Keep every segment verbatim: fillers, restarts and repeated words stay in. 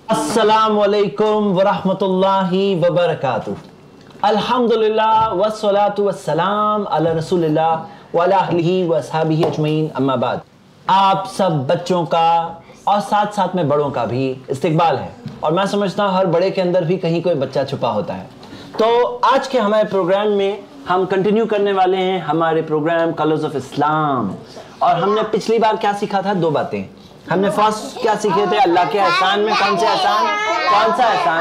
अस्सलामुअलैकुम वरहमतुल्लाहि वबरकातुह। अल्हम्दुलिल्लाह वस्सलातु वस्सलाम अला रसूलिल्लाह व अला आलिहि व अस्हाबिहि अजमईन, अम्मा बाद। आप सब बच्चों का और साथ साथ में बड़ों का भी इस्तिकबाल है, और मैं समझता हूँ हर बड़े के अंदर भी कहीं कोई बच्चा छुपा होता है। तो आज के हमारे प्रोग्राम में हम कंटिन्यू करने वाले हैं हमारे प्रोग्राम कलर्स ऑफ इस्लाम। और हमने पिछली बार क्या सीखा था? दो बातें। हमने फर्स्ट क्या सीखे थे? अल्लाह के एहसान में कौन से एहसान? कौन सा एहसान?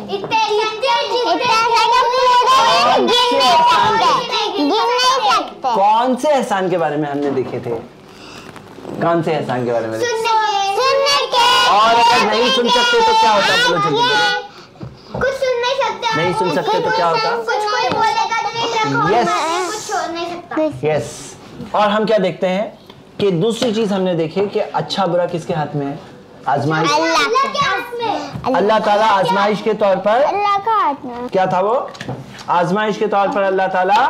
कौन से एहसान के बारे में हमने देखे थे? कौन से एहसान के बारे में? और अगर नहीं सुन सकते तो क्या होता? बोलो जल्दी बोलो। कुछ सुन नहीं सकते। नहीं सुन सकते तो क्या होता? कुछ कोई बोलेगा तो नहीं रखो। यस कुछ छोड़ नहीं सकता। यस। और हम क्या देखते हैं कि दूसरी चीज हमने देखी कि अच्छा बुरा किसके हाथ में है? आजमाइश। अल्लाह के हाथ में। अल्लाह ताला आजमाइश के तौर पर अल्लाह का हाथ में। क्या था वो? आजमाइश के तौर पर अल्लाह ताला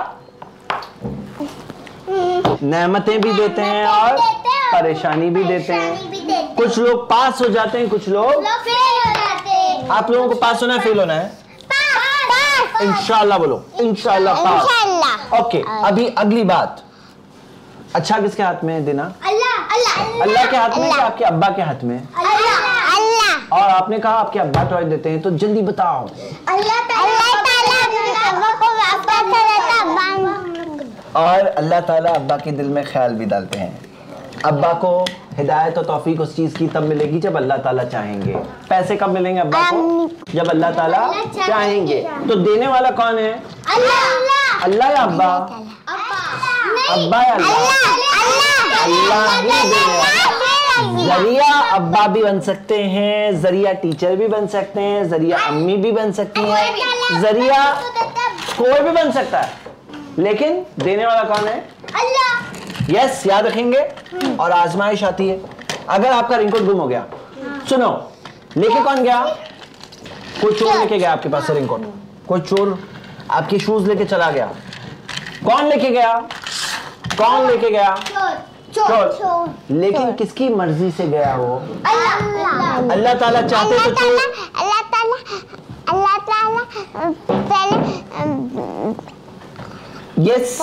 नेमतें भी देते हैं और परेशानी भी देते हैं। कुछ लोग पास हो जाते हैं, कुछ लोग फेल हो जाते हैं। आप लोगों को पास होना है, फेल होना है? इंशाअल्लाह बोलो। इंशाअल्लाह पास। ओके, अभी अगली बात, अच्छा किसके हाथ में है देना? अल्लाह अल्लाह अल्लाह के हाथ में कि आपके अब्बा के हाथ में? अल्लाह अल्लाह। और आपने कहा आपके अब्बा टॉय देते हैं, तो जल्दी बताओ। अल्लाह ताला को अब्बा से रहता अब्बा। और अल्लाह ताला अब्बा के दिल में ख्याल भी डालते हैं। अब्बा को हिदायत और तौफीक उस चीज की तब मिलेगी जब अल्लाह ताला चाहेंगे। पैसे कब मिलेंगे अब्बा को? जब अल्लाह ताला चाहेंगे। तो देने वाला कौन है? अल्लाह। अल्लाह या अब्बा? अब्बा या अल्लाह? अल्लाह ही देने वाला। जरिया अब्बा भी बन सकते हैं, जरिया टीचर भी बन सकते हैं, जरिया अम्मी भी बन सकती हैं, जरिया कोई भी बन सकता है, लेकिन देने वाला कौन है? अल्लाह। यस, याद रखेंगे। और आजमाइश आती है, अगर आपका रिंगकोट गुम हो गया, सुनो, लेके कौन गया? कोई चोर लेके गया आपके पास से रिंगकोट। कोई चोर आपके शूज लेके चला गया। कौन लेके गया? कौन लेके गया? चोर। लेकिन किसकी मर्जी से गया वो? अल्लाह। अल्लाह ताला चाहते तो चोर। अल्लाह ताला अल्लाह ताला पहले यस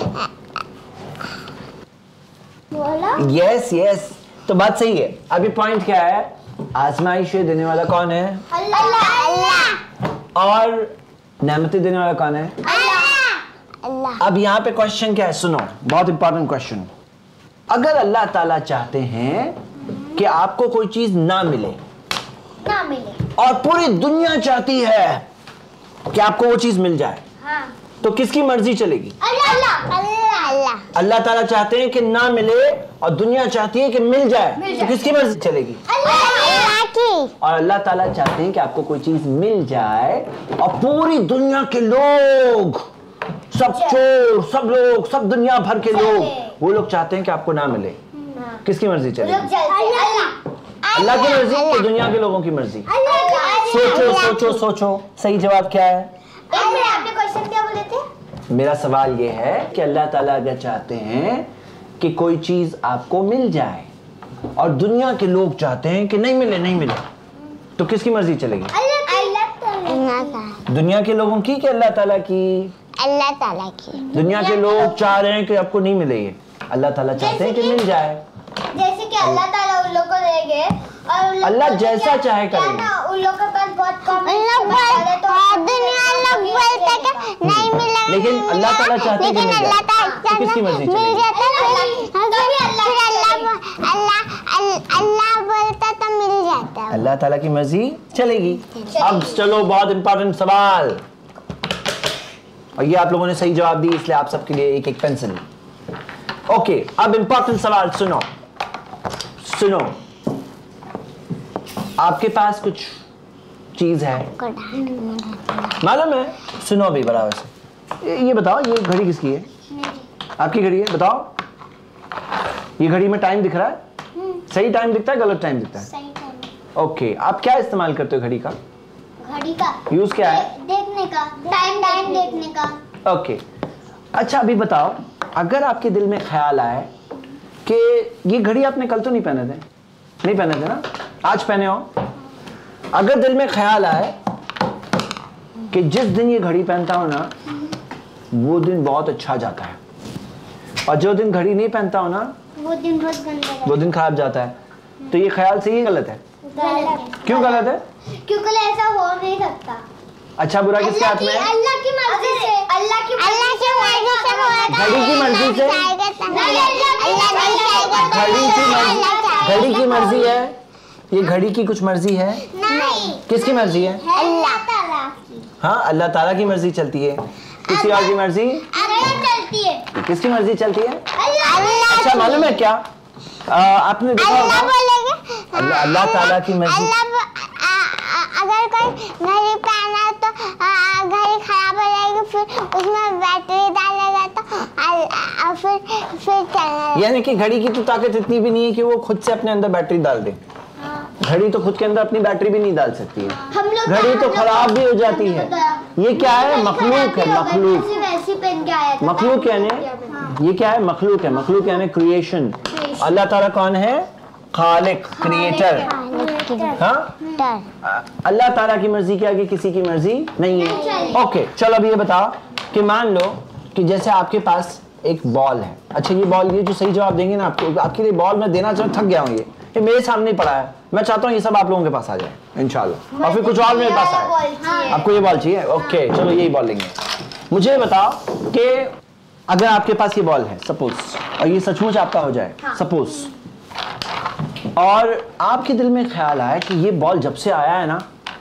बोला। यस यस, तो बात सही है। अभी पॉइंट क्या है? आजमाइश देने वाला कौन है? अल्लाह। और नेमतें देने वाला कौन है? अल्लाह। अब यहाँ पे क्वेश्चन क्या है? सुनो, बहुत इंपॉर्टेंट क्वेश्चन। अगर अल्लाह ताला चाहते हैं कि आपको कोई चीज ना मिले, ना मिले, और पूरी दुनिया चाहती है कि आपको वो चीज मिल जाए, हाँ, तो किसकी मर्जी चलेगी? अल्लाह अल्लाह अल्लाह। अल्लाह ताला चाहते हैं कि ना मिले और दुनिया चाहती है कि मिल जाए, मिल तो जाए। किसकी मर्जी चलेगी? अल्लाह की। और अल्लाह ताला चाहते हैं कि आपको कोई चीज मिल जाए और पूरी दुनिया के लोग, सब चोर, सब लोग, सब दुनिया भर के लोग, वो लोग चाहते हैं कि आपको ना मिले। किसकी मर्जी चलेगी? अल्लाह की मर्जी कि दुनिया के लोगों की मर्जी? सोचो सोचो सोचो, सही जवाब क्या है? आपने क्वेश्चन क्या बोले थे? मेरा सवाल ये है कि अल्लाह ताला अगर चाहते हैं कि कोई चीज आपको मिल जाए और दुनिया के लोग चाहते हैं कि नहीं मिले नहीं मिले, तो किसकी मर्जी चलेगी? अल्लाह का। दुनिया के लोगों की कि अल्लाह ताला की? अल्लाह ताला की। दुनिया के लोग चाह रहे हैं कि आपको नहीं मिले, ये अल्लाह ताला चाहते हैं कि मिल जाए। जैसे कि अल्लाह ताला उन लोगों को देंगे और उन लोग अल्लाह को जैसा क्या- चाहे क्या करेंगे। ना, उन लोग के पास बहुत कम है, तो दुनिया लोग बोलते कि नहीं मिला, लेकिन अल्लाह ताला चाहते हैं कि मिल जाए, तो किसकी मर्जी चलेगी? मिल जाता अल्लाह अल्लाह बोलता तो मिल जाता। अल्लाह ताला की मर्जी चलेगी। अब चलो, बहुत इंपॉर्टेंट सवाल, और ये आप लोगों ने सही जवाब दी, इसलिए आप सबके लिए एक एक पेंसिल। ओके, अब इंपॉर्टेंट सवाल सुनो सुनो। आपके पास कुछ चीज है, मालूम है? सुनो भी बराबर से। ये, ये बताओ, ये घड़ी किसकी है? आपकी घड़ी है, बताओ। ये घड़ी में टाइम दिख रहा है? सही टाइम दिखता है, गलत टाइम दिखता है? सही टाइम। ओके, आप क्या इस्तेमाल करते हो घड़ी का? घड़ी का यूज क्या है? देखने का, टाइम टाइम देखने का। ओके, अच्छा अभी बताओ, अगर आपके दिल में ख्याल आए कि ये घड़ी आपने कल तो नहीं पहने थे, नहीं पहने थे ना, आज पहने हो, अगर दिल में ख्याल आए कि जिस दिन ये घड़ी पहनता हूं ना वो दिन बहुत अच्छा जाता है, और जो दिन घड़ी नहीं पहनता हूं ना वो दिन बहुत गंदा है, वो दिन खराब जाता है, तो ये ख्याल सही है गलत है? गलत है। क्यों गलत है? क्योंकि ऐसा हो नहीं सकता। अच्छा बुरा किसके हाथ में है? अल्लाह की मर्जी से। अल्लाह की अल्लाह की मर्जी से होगा। घड़ी की मर्जी से? घड़ी की मर्जी, घड़ी की मर्जी है? ये घड़ी की कुछ मर्जी है? नहीं। किसकी मर्जी है? अल्लाह ताला की। हाँ, अल्लाह ताला की मर्जी चलती है। किसी और की मर्जी? अल्लाह चलती है। किसकी मर्जी चलती है? अल्लाह। अच्छा मालूम है क्या, आ, आपने देखा होगा अल्लाह अल्लाह ताला की मर्जी। अगर कोई घड़ी पहना तो घड़ी खराब हो जाएगी, फिर उसमें बैटरी डालेगा तो फिर फिर चलना। यानी कि घड़ी की तो ताकत इतनी भी नहीं है कि वो खुद से अपने अंदर बैटरी डाल दे। घड़ी तो खुद के अंदर अपनी बैटरी भी नहीं डाल सकती है, घड़ी तो खराब भी हो जाती है। ये क्या है? मखलूक है, मखलूक। मखलूक यानी ये क्या है? मखलूक है। मखलूक यानी क्रिएशन। अल्लाह ताला कौन है? खालिक, क्रिएटर। हाँ, अल्लाह ताला की मर्जी के आगे किसी की मर्जी नहीं है। ओके चलो अब ये बताओ कि मान लो कि जैसे आपके पास एक बॉल है। अच्छा ये बॉल, ये जो सही जवाब देंगे ना आपको, आपके लिए बॉल मैं देना चाहूँ, थक गया हूँ, ये ये मेरे सामने ही पड़ा है, मैं चाहता हूँ ये सब आप लोगों के पास आ जाए इंशाल्लाह, और फिर कुछ और मेरे पास आए। आपको ये बॉल चाहिए? ओके चलो यही बॉल लेंगे। मुझे बताओ कि अगर आपके पास ये बॉल है सपोज, और ये सचमुच आपका हो जाए सपोज, और आपके दिल में ख्याल आया कि ये बॉल जब से आया है ना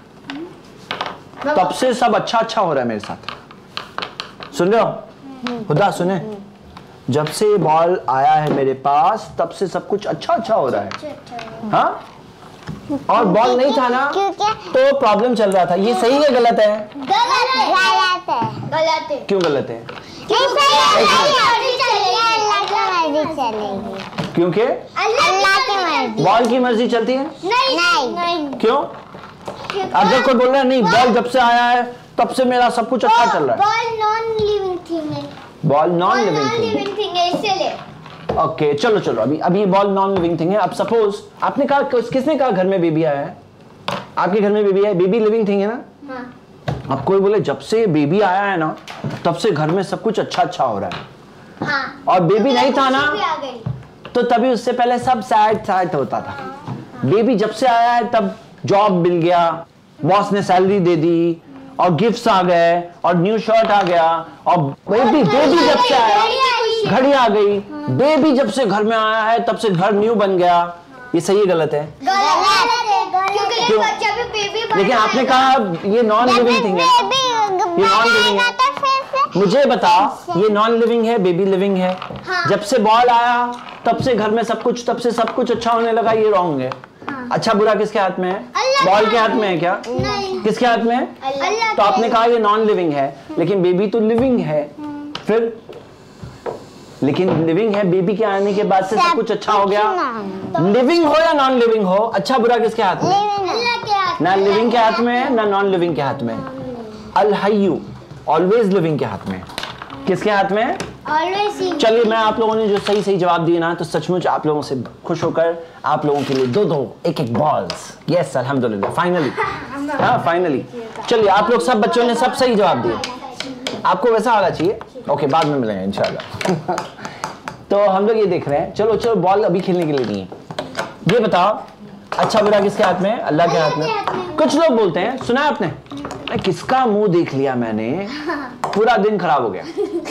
तब से सब अच्छा अच्छा हो रहा है मेरे साथ। सुन रहे हो? खुदा सुने, जब से ये बॉल आया है मेरे पास तब से सब कुछ अच्छा अच्छा हो रहा है। हाँ, और बॉल नहीं था ना तो प्रॉब्लम चल रहा था। ये सही है गलत है? गलत है। गलत है। गलत है। क्यों गलत है? क्योंकि अल्लाह की मर्जी। बॉल की मर्जी चलती है? नहीं नहीं। क्यों? अगर कोई बोल रहा है नहीं बॉल जब से आया है तब से मेरा सब कुछ अच्छा चल रहा है। बॉल नॉन लिविंग थिंग है। बॉल नॉन लिविंग थिंग है इसलिए। ओके चलो चलो अभी अभी बॉल नॉन लिविंग थिंग है। अब सपोज आपने कहा, किसने कहा घर में बेबी आया है? आपके घर में बेबी है, बेबी लिविंग थिंग है ना? हाँ। अब कोई बोले जब से बेबी आया है ना तब से घर में सब कुछ अच्छा अच्छा हो रहा है। हाँ। और बेबी नहीं था ना तो तभी उससे पहले सब सैड सैड होता था। बेबी जब से आया है तब जॉब मिल गया, बॉस ने सैलरी दे दी, और गिफ्ट्स आ गए, और न्यू शर्ट आ गया, और बेबी बेबी जब से आया घड़ी आ गई। बेबी जब से घर में आया है तब से घर न्यू बन गया। ये सही है गलत है? क्योंकि बच्चा भी बेबी बन। लेकिन आपने कहा ये नॉन लिविंग थिंग है, ये नॉन लिविंग है। मुझे बताओ ये नॉन लिविंग है बेबी लिविंग है? हाँ। जब से बॉल आया तब से घर में सब कुछ तब से सब कुछ अच्छा होने लगा, ये रॉन्ग है। हाँ। अच्छा बुरा किसके हाथ में है? बॉल के हाथ में है क्या? नहीं। किसके हाथ में है? तो आपने कहा ये नॉन लिविंग है, लेकिन बेबी तो लिविंग है। फिर लेकिन लिविंग है, बेबी के आने के बाद से सब कुछ अच्छा हो गया। लिविंग हो या नॉन लिविंग हो, अच्छा बुरा किसके हाथ में? ना लिविंग के हाथ में है ना नॉन लिविंग के हाथ में। अल हय्यू ऑलवेज लिविंग के हाथ में। किसके हाथ में? चलिए मैं आप लोगों ने जो सही सही जवाब दिए ना तो सचमुच आप लोगों से खुश होकर आप लोगों के लिए दो दो एक एक बॉल्स। यस अल्हम्दुलिल्लाह फाइनली। हाँ फाइनली। चलिए आप लोग सब बच्चों ने सब सही जवाब दिए। आपको वैसा आना चाहिए। ओके बाद में मिलेंगे इंशाल्लाह। तो हम लोग ये देख रहे हैं। चलो चलो बॉल अभी खेलने के लिए नहीं है। ये बताओ अच्छा बुरा किसके हाथ में है? अल्लाह के हाथ में। कुछ लोग बोलते हैं, सुना है आपने, किसका मुंह देख लिया मैंने पूरा दिन खराब हो गया।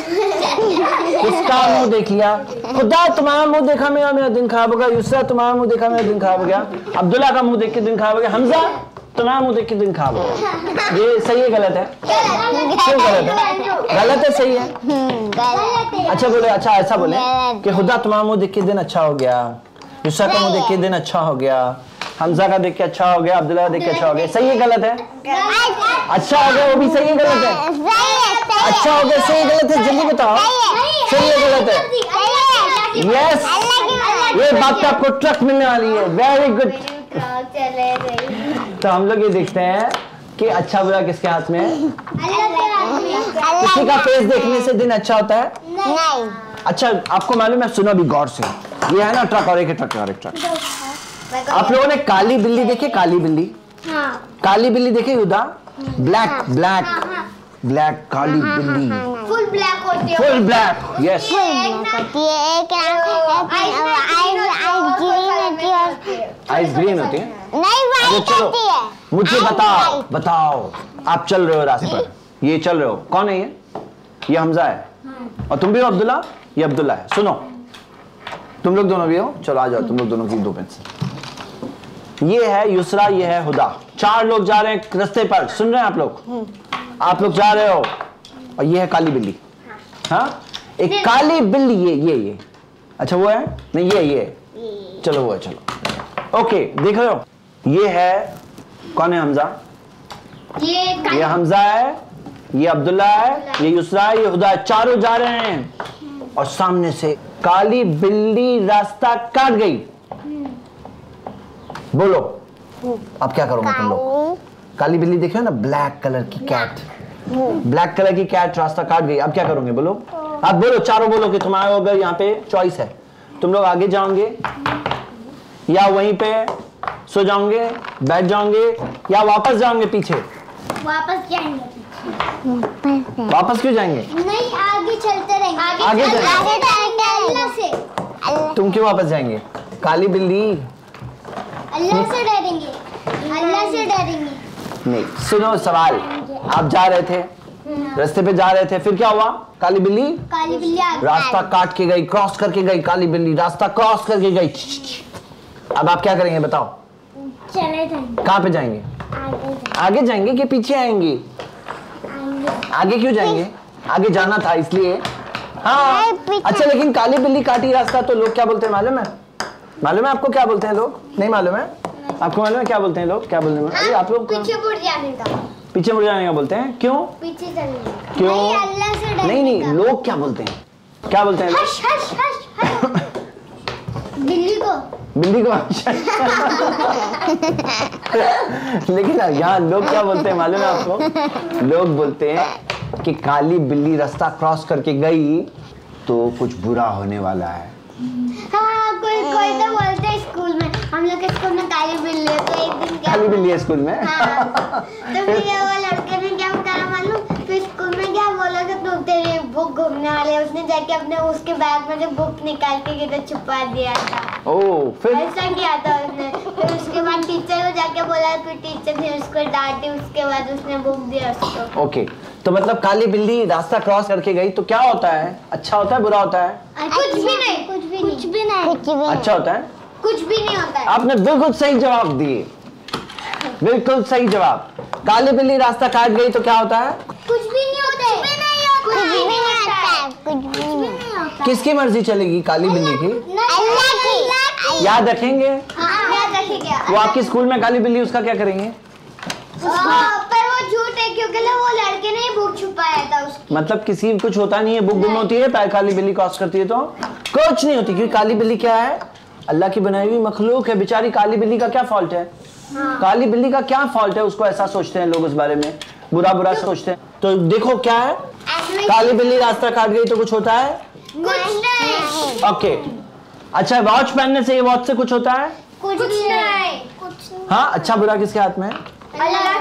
किसका मुंह देख लिया? खुदा तुम्हारा मुंह देखा मेरा मेरा दिन खराब हो गया। यूसरा तुम्हारा मुंह देखा मेरा दिन खराब हो गया। अब्दुल्ला का मुंह देख के दिन खराब हो गया। हमजा तुम्हारा मुंह देख के दिन खराब हो गया। ये सही है गलत है? क्यों गलत है? गलत है सही है? अच्छा बोले, अच्छा ऐसा बोले कि खुदा तुम्हारा मुंह देख के दिन अच्छा हो गया, यूसरा का मुंह देख के दिन अच्छा हो गया, हमजा का देख के अच्छा हो गया, अब्दुल्ला का देख के अच्छा हो गया। सही है गलत है? अच्छा हो गया वो भी सही है गलत है? अच्छा हो गया सही गलत है? जल्दी बताओ सही है गलत है? यस ये बात तो आपको ट्रक मिलने वाली है। Very good. तो हम लोग ये देखते हैं कि अच्छा बुरा किसके हाथ में है? किसी का फेस देखने से दिन अच्छा होता है? नहीं। अच्छा आपको मालूम है, सुनो अभी गौर से, ये है ना ट्रक और एक ट्रक और एक ट्रक। आप लोगों ने काली बिल्ली देखी? काली बिल्ली हाँ काली बिल्ली देखे हुदा? ब्लैक ब्लैक ब्लैक काली बिल्ली फुल ब्लैक होती है, फुल ब्लैक यस होती है। एक आइस ग्रीन होती है, आइस ग्रीन होती है। नहीं वाइट होती है। मुझे बताओ बताओ आप चल रहे हो रास्ते पर, ये चल रहे हो, कौन है ये? ये हमजा है और तुम भी हो अब्दुल्ला? ये अब्दुल्ला है। सुनो तुम लोग दोनों भी हो, चलो आ जाओ तुम लोग दोनों की दो पेंसिल। ये है युसरा, ये है हुदा, चार लोग जा रहे हैं रास्ते पर, सुन रहे हैं आप लोग? आप लोग जा रहे हो और ये है काली बिल्ली। हाँ एक काली बिल्ली, ये ये ये अच्छा वो है नहीं, ये ये चलो वो है, चलो ओके देख रहे हो? ये है कौन है? हमजा। ये ये हमजा है, ये अब्दुल्ला है, ये युसरा है, ये हुदा है, चारों जा रहे हैं और सामने से काली बिल्ली रास्ता काट गई। बोलो अब क्या करोगे तुम लोग? काली बिल्ली देखे हो ना, ब्लैक कलर की कैट, ब्लैक कलर की कैट रास्ता काट गई, अब क्या करोगे? बोलो अब बोलो, चारों बोलो कि तुम्हारे अगर यहाँ पे चॉइस है, तुम लोग आगे जाओगे या वहीं पे सो जाओगे, बैठ जाओगे या वापस जाओगे पीछे? वापस जाएंगे। वापस क्यों जाएंगे? नहीं आगे चलते रहेंगे, आगे, आगे चल, चलेंगे। आगे जाएंगे अल्लाह से। तुम क्यों वापस जाएंगे? काली बिल्ली अल्लाह से डरेंगे, अल्लाह से डरेंगे। नहीं सुनो सवाल, आप जा रहे थे रास्ते पे जा रहे थे, फिर क्या हुआ? काली बिल्ली काली बिल्ली आगे रास्ता काट के गई, क्रॉस करके गई, काली बिल्ली रास्ता क्रॉस करके गई। अब आप क्या करेंगे बताओ? चले जाएंगे, कहाँ पे जाएंगे? आगे आगे जाएंगे कि पीछे आएंगे? जाएंगे। आगे क्यों जाएंगे? आगे जाना था इसलिए। हाँ अच्छा, लेकिन काली बिल्ली काटी रास्ता तो लोग क्या बोलते हैं मालूम है? मालूम है आपको क्या बोलते हैं लोग? नहीं मालूम है आपको? मालूम है क्या बोलते हैं लोग? क्या बोलते हैं? अरे आप लोग पीछे मुड़ जाने का, पीछे मुड़ जाने का बोलते हैं, क्यों? पीछे चलने का। क्यों? नहीं अल्लाह से डरने नहीं नहीं का। लोग क्या बोलते हैं? क्या बोलते हैं लोग? Hush hush hush hush. बिल्ली को बिल्ली को लेकिन यहाँ लोग क्या बोलते हैं मालूम है आपको? लोग बोलते हैं कि काली बिल्ली रास्ता क्रॉस करके गई तो कुछ बुरा होने वाला है। हाँ कोई कोई तो बोलते हैं स्कूल में, हम लोग के स्कूल में काली बिल्ली है, तो एक दिन क्या काली बिल्ली है स्कूल में? हाँ, तो फिर ये वो लड़के ने क्या करा मालूम? फिर स्कूल में क्या बोला कि तू तेरे बुक घूमने वाले, उसने जाके अपने उसके बैग में से बुक निकाल के किधर छुपा दिया था। ओह फिर ऐसा किया था उसने। फिर उसके बाद टीचर को जाके बोला, फिर टीचर ने उसको डांटी, उसके बाद उसने बुक दिया उसको। ओके तो मतलब काली बिल्ली रास्ता क्रॉस करके गई तो क्या होता है? अच्छा होता है बुरा होता है? कुछ भी नहीं, कुछ भी कुछ भी नहीं, कुछ भी अच्छा होता है। कुछ भी नहीं होता है। आपने बिल्कुल सही जवाब दिए, बिल्कुल सही जवाब। काली बिल्ली रास्ता काट गई तो क्या होता है? कुछ भी नहीं होता है, कुछ भी नहीं होता है, कुछ भी नहीं होता है, कुछ भी नहीं होता। किसकी मर्जी चलेगी? काली बिल्ली की? अल्लाह की। याद रखेंगे हाँ याद रखिएगा। वो आपके स्कूल में काली बिल्ली, उसका क्या करेंगे? पर वो झूठ है क्योंकि वो लड़के ने ही बुक छुपाया था उसकी। मतलब किसी कुछ होता नहीं है, बुक गुम होती है, पैर काली बिल्ली क्रॉस करती है तो कुछ नहीं होती, क्योंकि काली बिल्ली क्या है? अल्लाह की बनाई हुई मखलूक है। बेचारी काली बिल्ली का क्या फॉल्ट है? हाँ। काली बिल्ली का क्या फॉल्ट है? उसको ऐसा सोचते हैं लोग, उस बारे में बुरा बुरा सोचते हैं। तो देखो क्या है, काली बिल्ली रास्ता काट गई तो कुछ होता है? कुछ नहीं। ओके अच्छा, वॉच पहनने से, ये वॉच से कुछ होता है? कुछ नहीं, कुछ नहीं। हाँ अच्छा बुरा किसके हाथ में है? अल्लाह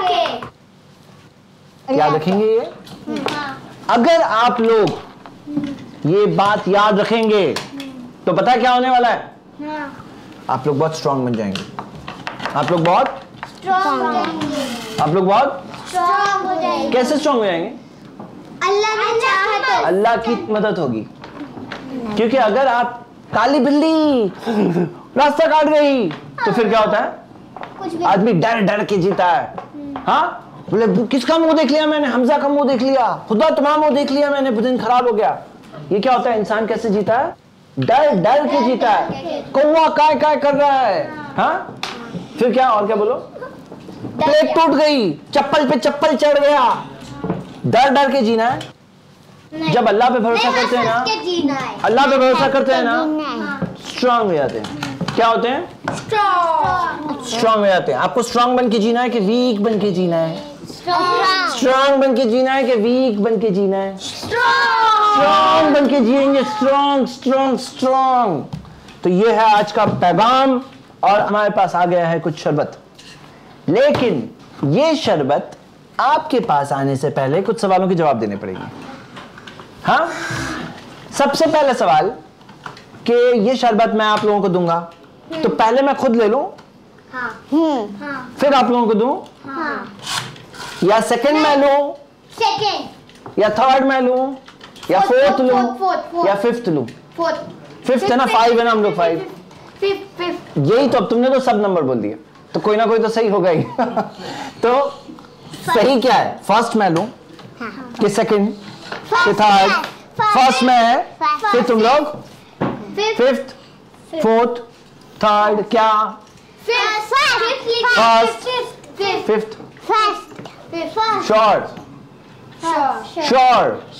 के। याद रखेंगे ये? अगर आप लोग ये बात याद रखेंगे तो पता है क्या होने वाला है? हाँ। आप लोग बहुत स्ट्रांग बन जाएंगे। आप लोग बहुत स्ट्रांग हो जाएंगे। आप लोग बहुत स्ट्रांग हो जाएंगे। कैसे स्ट्रांग हो जाएंगे? अल्लाह ने चाहा तो। अल्लाह की मदद होगी। क्योंकि अगर आप काली बिल्ली रास्ता काट गई तो फिर क्या होता है? कुछ भी। आदमी डर डर के जीता है। हाँ बोले किसका मुंह देख लिया मैंने? हमजा का मुंह देख लिया, खुदा तुम्हारा मुंह देख लिया मैंने, दिन खराब हो गया। ये क्या होता है? इंसान कैसे जीता है? डर डर के जीता है। कौवा काय काय कर रहा है। हाँ फिर क्या? और क्या बोलो? प्लेट टूट गई, चप्पल पे चप्पल चढ़ गया, डर डर के जीना है। जब अल्लाह पे भरोसा करते हैं ना, अल्लाह पे भरोसा करते हैं ना, स्ट्रांग हो जाते हैं। क्या होते हैं? स्ट्रांग हो जाते हैं। आपको स्ट्रांग बन के जीना है कि वीक बन के जीना है? स्ट्रांग बन के जीना है कि वीक बन के जीना है? स्ट्रांग बन के जिएंगे। Strong strong strong. तो ये है आज का पैगाम और हमारे पास आ गया है कुछ शरबत। लेकिन ये शरबत आपके पास आने से पहले कुछ सवालों के जवाब देने पड़ेंगे। हाँ, सबसे पहला सवाल कि ये शरबत मैं आप लोगों को दूंगा तो पहले मैं खुद ले लूं, हाँ। हाँ। फिर आप लोगों को दूं, हाँ। या सेकंड मैं लूं, सेकंड, या थर्ड मैं लूं, या Fourth, फोर्थ fourth, लूं, fourth, fourth. या फिफ्थ लूं? फोर्थ, फिफ्थ है ना, फाइव है ना हम लोग, फाइव। Fifth, fifth. यही तो, अब तुमने तो सब नंबर बोल दिया तो कोई ना कोई तो सही होगा ही। तो सही क्या है, फर्स्ट मैं लूं कि सेकंड कि थर्ड? फर्स्ट में है, फिर तुम लोग फिफ्थ, फोर्थ, थर्ड, क्या फिफ्थ? श्योर, श्योर,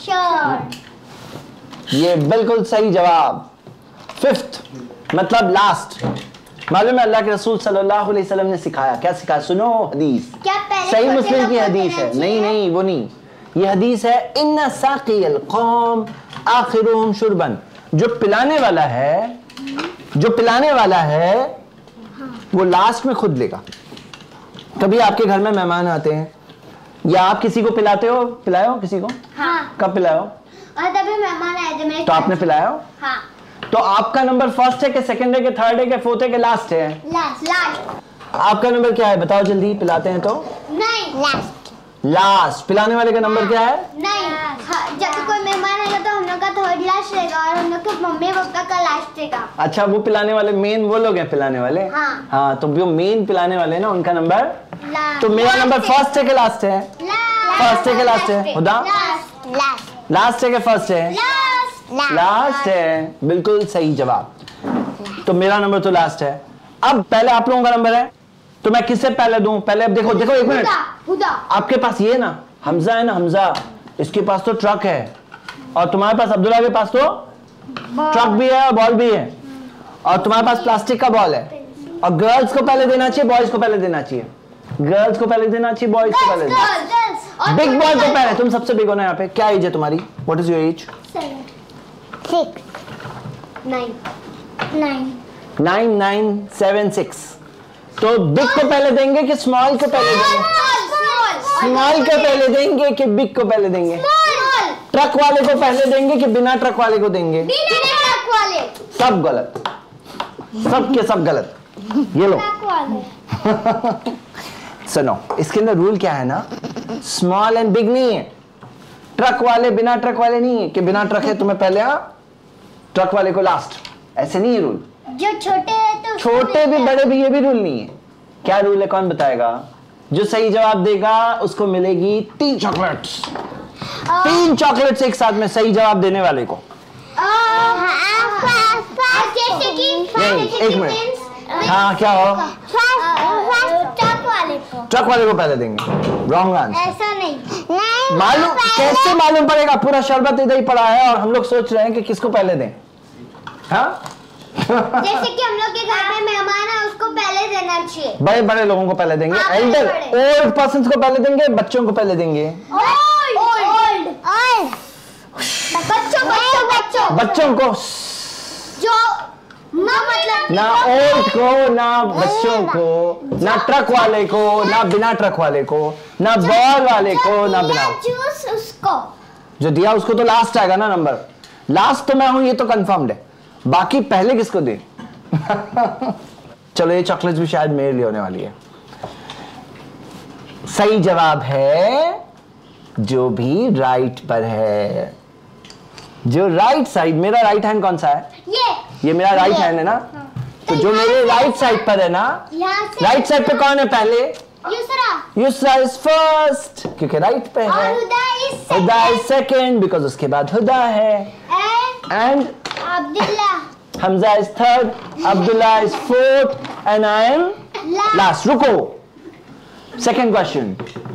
ये बिल्कुल सही जवाब। फिफ्थ मतलब लास्ट। मालूम है अल्लाह के रसूल सल्लल्लाहु अलैहि वसल्लम ने सिखाया, क्या सिखाया? सुनो हदीस, सही मुस्लिम की हदीस है। नहीं नहीं वो नहीं, ये हदीस है, इन्ना साक़ियल कौम आखिरुहुम शुरबन। जो पिलाने वाला है, जो पिलाने वाला है वो लास्ट में खुद लेगा। कभी आपके घर में मेहमान आते हैं या आप किसी को पिलाते हो, पिलाए हो किसी को? हाँ। कब पिलाए हो? और तभी मेहमान आए थे मेरे, तो आपने पिलाया हो? हाँ। तो आपका नंबर फर्स्ट है कि सेकंड है कि थर्ड है कि फोर्थ है कि लास्ट है? Last, last. आपका नंबर क्या है बताओ जल्दी, पिलाते हैं तो? नहीं, लास्ट। लास्ट। पिलाने वाले का नंबर क्या है? नहीं, हाँ, जब कोई मेहमान आएगा तो हम लोग का थर्ड लास्ट रहेगा और हम लोग के मम्मी पापा का लास्ट रहेगा। अच्छा, वो पिलाने वाले मेन वो लोग हैं पिलाने वाले? हाँ। हाँ, तो जो मेन पिलाने वाले ना उनका नंबर लास्ट। तो मेरा नंबर फर्स्ट है कि लास्ट है? फर्स्ट है कि लास्ट है? हुदा, लास्ट, लास्ट है कि फर्स्ट है? लास्ट, लास्ट है, बिल्कुल सही जवाब। तो मेरा नंबर तो लास्ट है। अब पहले आप लोगों का नंबर है तो मैं किससे पहले दूं? पहले अब देखो देखो एक मिनट, हुदा। आपके पास ये ना हमजा है ना, हमजा, इसके पास तो ट्रक है और तुम्हारे पास अब्दुल्ला के पास तो ट्रक भी है और बॉल भी है और तुम्हारे पास प्लास्टिक का बॉल है। और गर्ल्स को पहले देना चाहिए, बॉयज को पहले देना चाहिए? गर्ल्स को पहले देना चाहिए, बॉयज को पहले देना चाहिए? बिग बॉय को पहले। तुम सबसे बिग हो ना यहाँ पे। क्या एज है तुम्हारी? What is your age? Six, nine, nine, nine nine seven six. तो बिग को पहले देंगे कि स्मॉल को पहले देंगे? स्मॉल को पहले देंगे कि बिग को पहले देंगे? ट्रक वाले को पहले देंगे कि बिना ट्रक वाले को देंगे? ट्रक वाले। सब गलत, सब के सब गलत। ये लो सुनो, इसके अंदर रूल क्या है ना, स्मॉल एंड बिग नहीं है, ट्रक वाले बिना ट्रक वाले नहीं है कि बिना ट्रक है तुम्हें पहले आ, ट्रक वाले को लास्ट, ऐसे नहीं है रूल। जो छोटे है तो छोटे भी बड़े भी, ये भी रूल नहीं है। क्या रूल है कौन बताएगा? जो सही जवाब देगा उसको मिलेगी तीन चॉकलेट्स। तीन चॉकलेट्स एक साथ में सही जवाब देने वाले को। जैसे कि नहीं, एक मिनट, हाँ क्या हो? ट्रक वाले को, ट्रक वाले को पहले देंगे। Wrong answer. ऐसा नहीं, नहीं मालूम कैसे मालूम पड़ेगा? पूरा शरबत इधर ही पड़ा है और हम लोग सोच रहे हैं कि किसको पहले दें। हाँ जैसे कि हम लोग के घर में मेहमान है उसको पहले देना चाहिए। बड़े बड़े लोगों को पहले देंगे, हाँ, एल्डर बड़े। ओल्ड पर्सन को पहले देंगे, बच्चों को पहले देंगे। ओल्ड, ओल्ड, ओल्ड, बच्चों, बच्चों, बच्चों, बच्चों को जो माँ मतलब ना ओल्ड को, ना बच्चों को, ना ट्रक वाले को, ना बिना ट्रक वाले को, ना बॉल वाले को, ना बिना। जूस उसको जो दिया उसको तो लास्ट आएगा ना नंबर। लास्ट तो मैं हूं, ये तो कंफर्म्ड है। बाकी पहले किसको दे? चलो ये चॉकलेट्स भी शायद मेरे लिए होने वाली है। सही जवाब है जो भी राइट पर है, जो राइट साइड। मेरा राइट हैंड कौन सा है? ये ये मेरा राइट हैंड है ना, तो जो मेरे राइट साइड पर है ना, राइट साइड पे कौन है पहले? युसरा, युसरा इज फर्स्ट क्योंकि राइट पे और है। Huda is Huda is second because उसके बाद हुदा है। And and Abdullah, Hamza is third, Abdullah is fourth, and I am last. last. रुको, second question.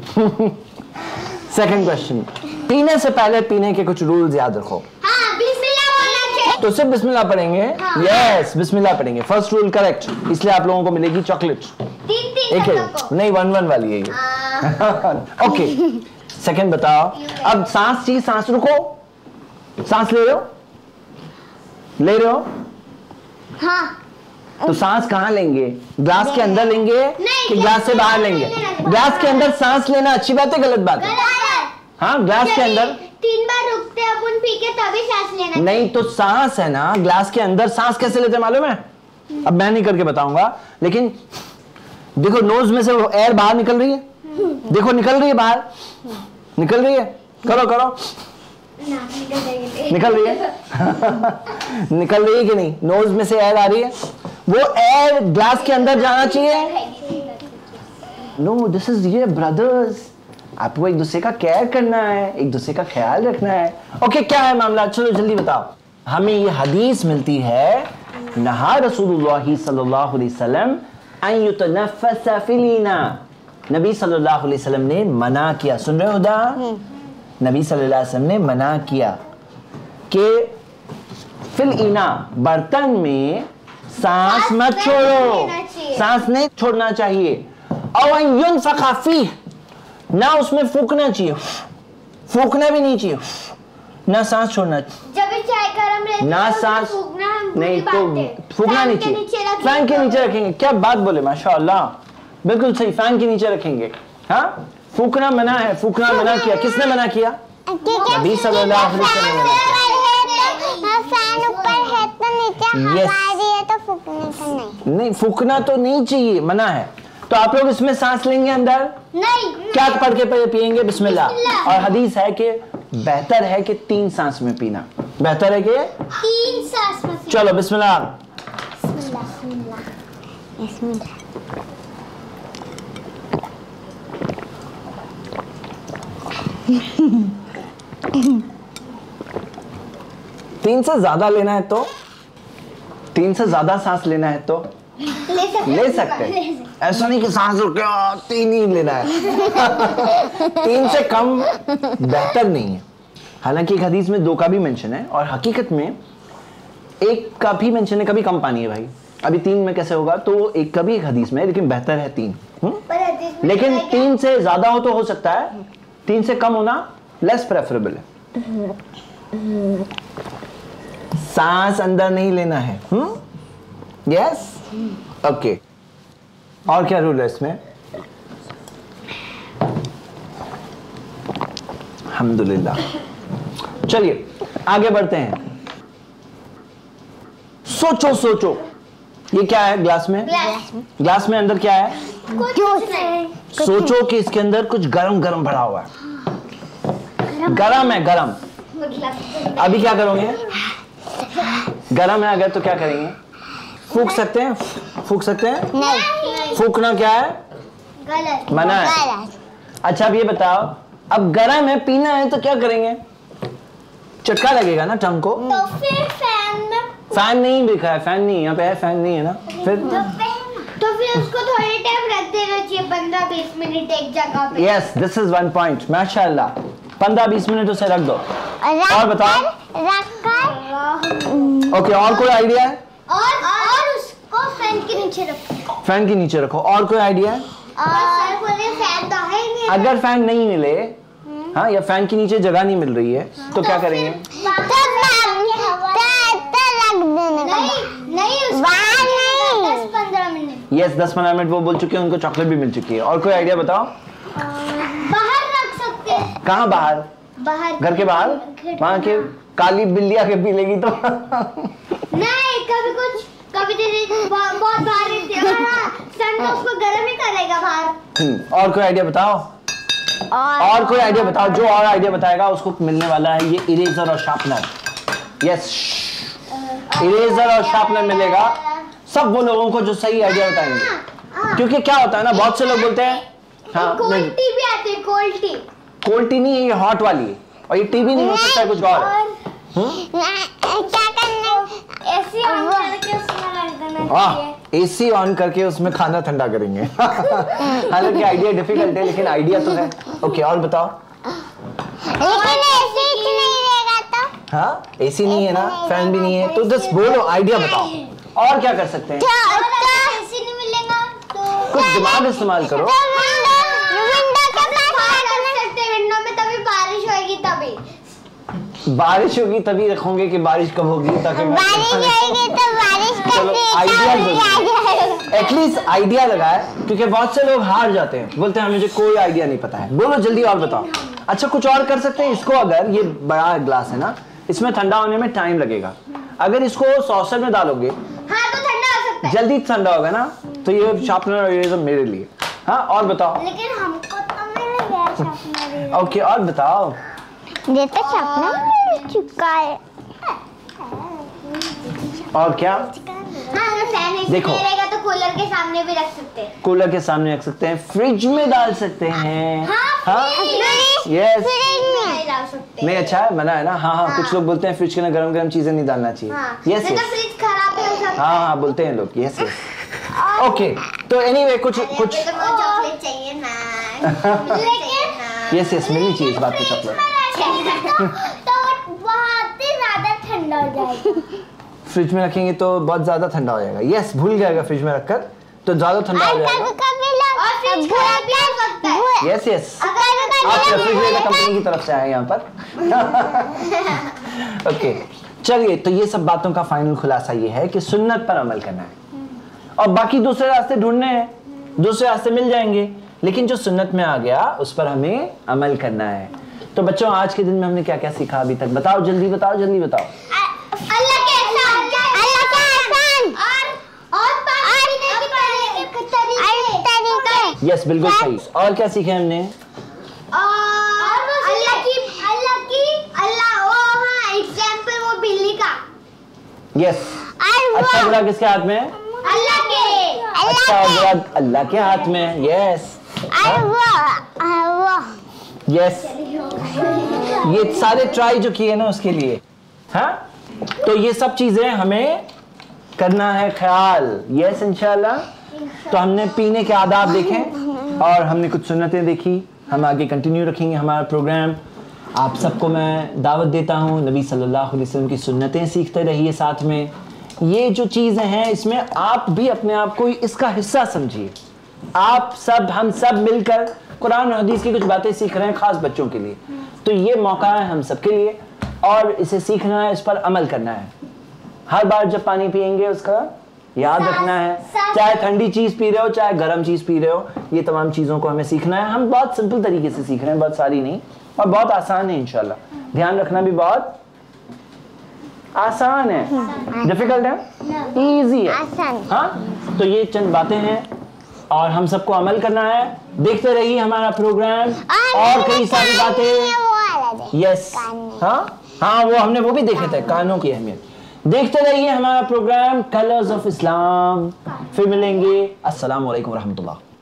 Second question. पीने से पहले पीने के कुछ रूल्स याद रखो। हाँ, बिस्मिल्लाह बोलना चाहिए। तो सिर्फ बिस्मिल्लाह पढ़ेंगे? हाँ। Yes, बिस्मिल्लाह पढ़ेंगे। फर्स्ट रूल करेक्ट, इसलिए आप लोगों को मिलेगी चॉकलेट। तीन तीन एक सबको। है नहीं, वन वन वाली है ये। ओके, सेकंड बताओ। अब सांस चाहिए, सांस रुको, सांस ले रहे हो? ले रहे हो? हाँ, तो सांस कहाँ लेंगे? ग्लास के अंदर लेंगे कि ग्लास से बाहर लेंगे? ग्लास के अंदर सांस लेना अच्छी बात है गलत बात है? हाँ, ग्लास के अंदर तीन बार रुकते हैं अपन पी के तभी सांस लेना नहीं, तो सांस है ना, ग्लास के अंदर सांस कैसे लेते मालूम है? अब मैं नहीं करके बताऊंगा, लेकिन देखो नोज में से एयर बाहर निकल रही है, देखो निकल रही है बाहर, निकल रही है, करो करो निकल रही है निकल रही है कि नहीं? नोज में से एयर आ रही है, वो एयर ग्लास के अंदर जाना चाहिए। नो, दिस इज ये ब्रदर्स, आपको एक दूसरे का केयर करना है, एक दूसरे का ख्याल रखना है। ओके, क्या है मामला? चलो जल्दी बताओ। हमें ये हदीस मिलती है, नहा रसूलुल्लाह सल्लल्लाहु अलैहि वसल्लम अन युतनफ़्फ़स फ़िलीना, नबी सल्लल्लाहु अलैहि वसल्लम ने मना किया। सुन रहे हो दा? नबी सल्लल्लाहु अलैहि वसल्लम ने मना किया कि फिल इना, बर्तन में सांस मत छोड़ो, सांस नहीं छोड़ना चाहिए। और युनफ़ख़ फ़ीह, ना उसमें फूकना चाहिए, फूकना भी नहीं चाहिए, ना सांस छोड़ना चाहिए। जब भी चाय गरम रहती ना सांस नहीं, तो फूकना नहीं चाहिए। फैन के नीचे रखेंगे, क्या बात बोले, माशाअल्लाह, बिल्कुल सही, फैन के नीचे रखेंगे। हाँ, फूकना मना है, फूकना मना किया। किसने मना किया? नबी सल्लल्लाहु अलैहि वसल्लम ने। फैन ऊपर है तो नीचे हवा आ रही है तो फूकने का नहीं। नहीं, फूकना तो नहीं चाहिए, मना है। तो आप लोग इसमें सांस लेंगे अंदर? नहीं। क्या पढ़ के पिएंगे? बिस्मिल्लाह। और हदीस है कि बेहतर है कि तीन सांस में पीना, बेहतर है कि तीन सांस में। चलो बिस्मिल्लाह। बिस्मिल्लाह बिस्मिल्लाह। तीन से ज्यादा लेना है तो, तीन से ज्यादा सांस लेना है तो ले सकते ले सकते हैं। ऐसा नहीं कि सांस रुक गया तीन ही लेना है तीन से कम बेहतर नहीं है। हालांकि एक हदीस में दो का भी मेंशन है और हकीकत में एक का भी मेंशन है, कभी कम पानी है भाई। अभी तीन में कैसे होगा? तो एक का भी एक हदीस में है, लेकिन बेहतर है तीन। हुँ? लेकिन तीन से ज्यादा हो तो हो सकता है, तीन से कम होना लेस प्रेफरेबल है। सांस अंदर नहीं लेना है। Hmm yes okay. और क्या रूल है इसमें? अल्हम्दुलिल्लाह। चलिए आगे बढ़ते हैं। सोचो सोचो, ये क्या है ग्लास में? ग्लास में अंदर क्या है? कुछ नहीं। सोचो कि इसके अंदर कुछ गरम गरम भरा हुआ है, गरम है, गरम। अभी क्या करोगे? गरम है अगर तो क्या करेंगे? फूक सकते हैं? फूक सकते हैं? नहीं। फूकना क्या है? गलत, मना है। अच्छा अब ये बताओ, अब गरम है, पीना है तो क्या करेंगे? चटका लगेगा ना टंग को। तो फिर फैन में। फैन नहीं लिखा है, फैन नहीं, यहाँ पे है फैन नहीं है ना। फिर तो फिर उसको थोड़ी टाइम रख देना चाहिए, पंद्रह बीस मिनट एक जगह पे। Yes, this is one point, माशाल्लाह। पंद्रह बीस मिनट उसे रख दो। और बताओ। रखकर। ओके, और कोई आइडिया है? और और उसको फैन के नीचे रखो। फैन के नीचे रखो। और कोई आइडिया है? और बोले फैन तो है नहीं। अगर फैन नहीं मिले, हाँ, या फैन के नीचे जगह नहीं मिल रही है तो क्या करेंगे? दस पंद्रह मिनट। यस, दस पंद्रह मिनट वो बोल चुके हैं, उनको चॉकलेट भी मिल चुकी है। और कोई आइडिया बताओ? बाहर रख सकते हैं। कहाँ बाहर? बाहर, घर के बाहर। वहाँ के काली बिल्ली आके पी लेगी तो नहीं, कभी कुछ कभी दीदी बहुत बाहर रहती है, सन तो उसको गर्म ही करेगा बाहर। और कोई आइडिया बताओ? और, और कोई आइडिया बताओ? जो और आइडिया बताएगा उसको मिलने वाला है ये इरेजर और शार्पनर। यस, इरेजर और शार्पनर मिलेगा सब वो लोगों को जो सही आइडिया बताएंगे। क्योंकि क्या होता है ना, बहुत से लोग बोलते हैं हाँ, कोल्ड टी भी आती है। कोल्ड टी, कोल्ड टी नहीं है, ये हॉट वाली है। और ये टी भी नहीं हो सकता है, कुछ और है। क्या करना? एसी ऑन करके उसमें रख देना चाहिए। एसी ऑन करके उसमें खाना ठंडा करेंगे हालांकि आइडिया डिफिकल्ट है, लेकिन आइडिया तो है। ओके, और बताओ। लेकिन एसी नहीं रहेगा तो? हाँ, एसी नहीं है ना, फैन भी नहीं है, तो जस्ट बोलो, आइडिया बताओ। और क्या कर सकते हैं? एसी नहीं मिलेगा तो कुछ दिमाग इस्तेमाल करो। विंडो के पास कर सकते हैं, विंडो में तभी बारिश होगी तभी। बारिश होगी तभी रखोगे कि बारिश कब होगी, ताकि बारिश होगी तो बारिश आइडिया एटलीस्ट आइडिया लगाए, क्योंकि बहुत से लोग हार जाते हैं, बोलते हैं मुझे कोई आइडिया नहीं पता है। बोलो जल्दी और बताओ। अच्छा कुछ और कर सकते हैं इसको, अगर ये बड़ा ग्लास है ना, इसमें ठंडा होने में टाइम लगेगा, अगर इसको सॉसर में डालोगे हाँ तो ठंडा हो सकता है, जल्दी ठंडा होगा ना, तो ये शार्पनर और इरेजर मेरे लिए। हाँ और बताओ। लेकिन हमको तो मिल गया शार्पनर। ओके और बताओ। ये तो शार्पनर मिल चुका है। और क्या? हाँ अगर फैन ऐसे देखो रहेगा तो कूलर के सामने भी रख सकते हैं, कूलर के सामने रख सकते हैं, फ्रिज में डाल सकते हैं। हाँ यस फ्रिज में नहीं डाल सकते। नहीं अच्छा है, मना है ना। हाँ हाँ कुछ लोग बोलते हैं फ्रिज के अंदर गरम गरम चीजें नहीं डालना चाहिए। यस तो फ्रिज खराब हो सकता है। हाँ हाँ बोलते हैं लोग। यस यस ओके तो एनीवे कुछ कुछ चॉकलेट चाहिए ना, लेकिन यस यस मिलनी चाहिए इस बात पे चॉकलेट। तो बहुत ही ज्यादा ठंडा हो जाएगा। फ्रिज में रखेंगे तो बहुत ज्यादा ठंडा हो जाएगा। यस भूल जाएगा फ्रिज में रखकर तो ज्यादा ठंडा हो जाएगा। यस यस आप रेफ्रिजरेटर कंपनी की तरफ से आए यहाँ पर। ओके चलिए तो ये सब बातों का फाइनल खुलासा ये है कि सुन्नत पर अमल करना है, और बाकी दूसरे रास्ते ढूंढने हैं, दूसरे रास्ते मिल जाएंगे, लेकिन जो सुन्नत में आ गया उस पर हमें अमल करना है। तो बच्चों आज के दिन में हमने क्या क्या सीखा अभी तक, बताओ जल्दी बताओ जल्दी बताओ। अल्लाह के एहसान, अल्लाह के एहसान और और पानी पीने के तरीके। यस बिल्कुल सही। और क्या सीखे हमने? और अल्लाह की अल्लाह की अल्लाह वो हाँ एग्जांपल वो बिल्ली का। यस अच्छा बुरा किसके हाथ में है? अल्लाह के। अच्छा और बुरा अल्लाह के हाथ में। यस यस ये सारे ट्राई जो किए ना उसके लिए। हाँ तो ये सब चीजें हमें करना है ख्याल। यस इंशाल्लाह। तो हमने पीने के आदाब देखे और हमने कुछ सुन्नतें देखी, हम आगे कंटिन्यू रखेंगे हमारा प्रोग्राम। आप सबको मैं दावत देता हूँ नबी सल्लल्लाहु अलैहि वसल्लम की सुन्नतें सीखते रहिए साथ में। ये जो चीज़ें हैं इसमें आप भी अपने आप को इसका हिस्सा समझिए। आप सब हम सब मिलकर कुरान और हदीस की कुछ बातें सीख रहे हैं खास बच्चों के लिए, तो ये मौका है हम सबके लिए और इसे सीखना है, इस पर अमल करना है। हर बार जब पानी पिएंगे उसका याद रखना है, चाहे ठंडी चीज़ पी रहे हो चाहे गर्म चीज़ पी रहे हो, ये तमाम चीज़ों को हमें सीखना है। हम बहुत सिंपल तरीके से सीख रहे हैं, बहुत सारी नहीं, और बहुत आसान है इंशाल्लाह। ध्यान रखना भी बहुत आसान है, डिफिकल्ट है, इजी है। हाँ तो ये चंद बातें हैं और हम सबको अमल करना है। देखते रहिए हमारा प्रोग्राम और कई सारी बातें। यस हाँ हाँ वो हमने वो भी देखे थे, कानों की अहमियत। देखते रहिए हमारा प्रोग्राम कलर्स ऑफ इस्लाम। फिर मिलेंगे। अस्सलाम वालेकुम रहमतुल्लाह।